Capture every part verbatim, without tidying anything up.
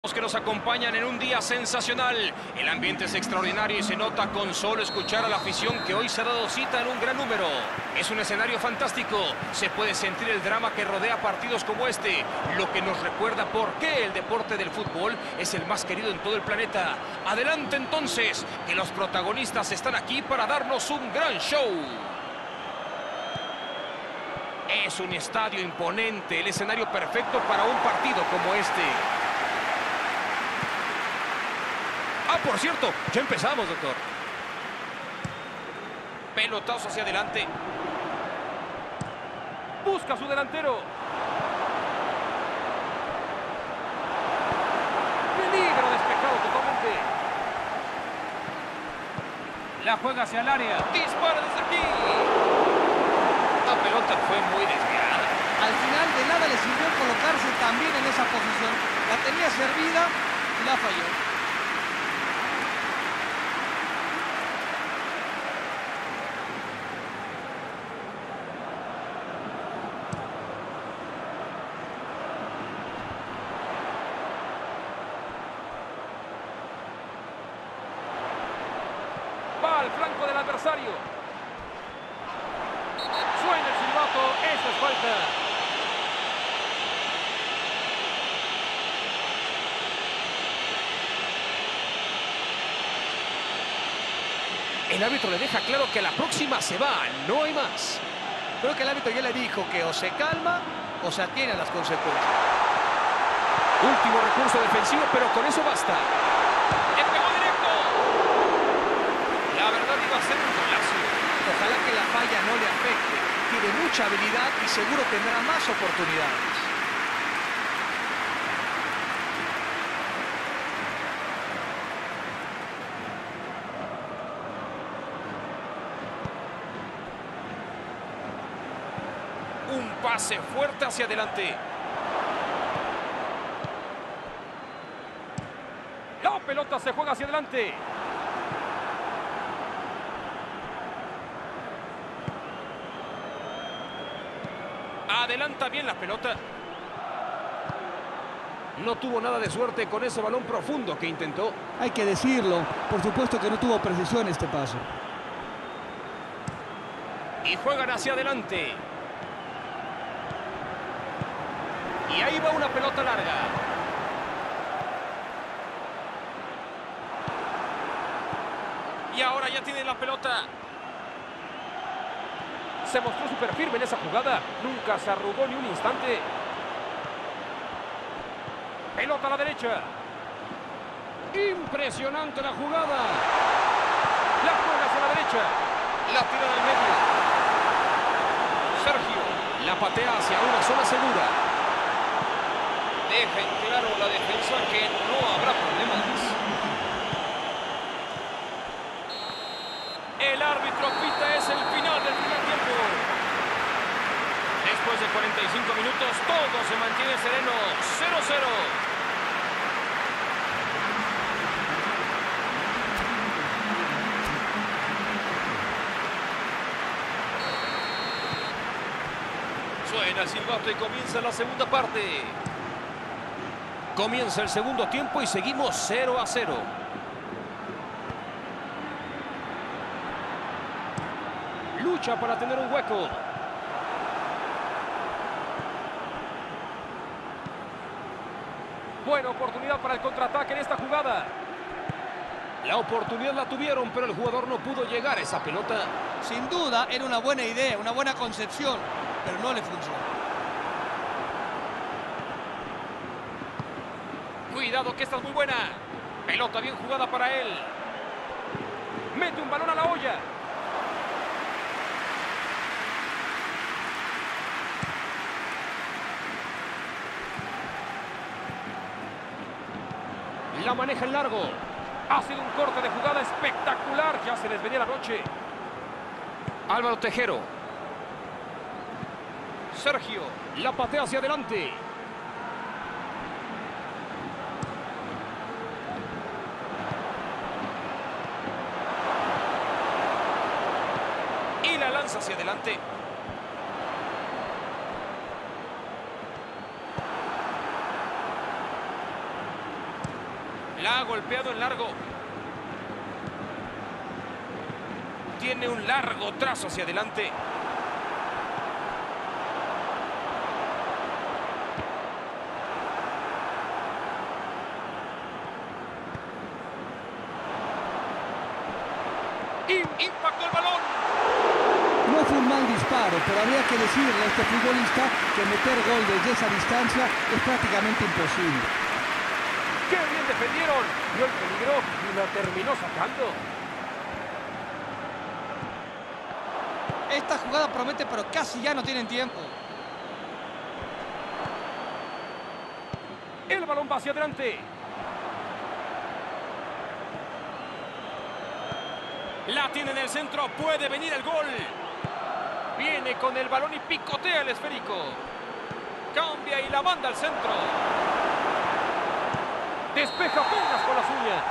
Que nos acompañan en un día sensacional. El ambiente es extraordinario y se nota con solo escuchar a la afición que hoy se ha dado cita en un gran número. Es un escenario fantástico. Se puede sentir el drama que rodea partidos como este, lo que nos recuerda por qué el deporte del fútbol es el más querido en todo el planeta. Adelante entonces, que los protagonistas están aquí para darnos un gran show. Es un estadio imponente, el escenario perfecto para un partido como este. Ah, por cierto, ya empezamos, doctor. Pelotazo hacia adelante. Busca a su delantero. Peligro, despejado totalmente. La juega hacia el área. Dispara desde aquí. La pelota fue muy desviada. Al final de nada le sirvió colocarse también en esa posición. La tenía servida y la falló. Va al flanco del adversario. Suena el silbato. Eso es falta. El árbitro le deja claro que a la próxima se va. No hay más. Creo que el árbitro ya le dijo que o se calma o se atiene a las consecuencias. Último recurso defensivo, pero con eso basta. ¡Le pegó directo! La verdad iba a ser un golazo. Ojalá que la falla no le afecte. Tiene mucha habilidad y seguro tendrá más oportunidades. Un pase fuerte hacia adelante. La pelota se juega hacia adelante. Adelanta bien la pelota. No tuvo nada de suerte con ese balón profundo que intentó. Hay que decirlo, por supuesto que no tuvo precisión este paso. Y juegan hacia adelante. Y ahí va una pelota larga. Y ahora ya tiene la pelota. Se mostró súper firme en esa jugada. Nunca se arrugó ni un instante. Pelota a la derecha. Impresionante la jugada. La juega hacia la derecha. La tira del medio. Sergio la patea hacia una zona segura. Deja en claro la defensa que no habrá problemas. El árbitro pita, es el final del primer tiempo. Después de cuarenta y cinco minutos, todo se mantiene sereno. cero cero. Suena el silbato y comienza la segunda parte. Comienza el segundo tiempo y seguimos cero a cero. Lucha para tener un hueco. Buena oportunidad para el contraataque en esta jugada. La oportunidad la tuvieron, pero el jugador no pudo llegar a esa pelota. Sin duda era una buena idea, una buena concepción, pero no le funcionó. Cuidado que esta es muy buena. Pelota bien jugada para él. Mete un balón a la olla. La maneja en largo. Ha sido un corte de jugada espectacular. Ya se les venía la noche. Álvaro Tejero. Sergio la patea hacia adelante. Y la lanza hacia adelante. La ha golpeado en largo. Tiene un largo trazo hacia adelante. Impactó el balón. No fue un mal disparo, pero habría que decirle a este futbolista que meter gol desde esa distancia es prácticamente imposible. ¡Qué bien defendieron! Vio el peligro y lo terminó sacando. Esta jugada promete, pero casi ya no tienen tiempo. El balón va hacia adelante. La tiene en el centro, puede venir el gol. Viene con el balón y picotea el esférico. Cambia y la manda al centro. Despeja apenas con las uñas.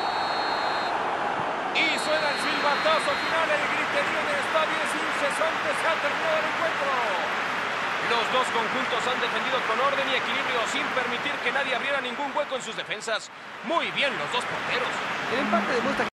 Y suena el silbatazo final, el griterío en el estadio es incesante, se ha terminado el encuentro. Los dos conjuntos han defendido con orden y equilibrio sin permitir que nadie abriera ningún hueco en sus defensas. Muy bien los dos porteros. El empate demuestra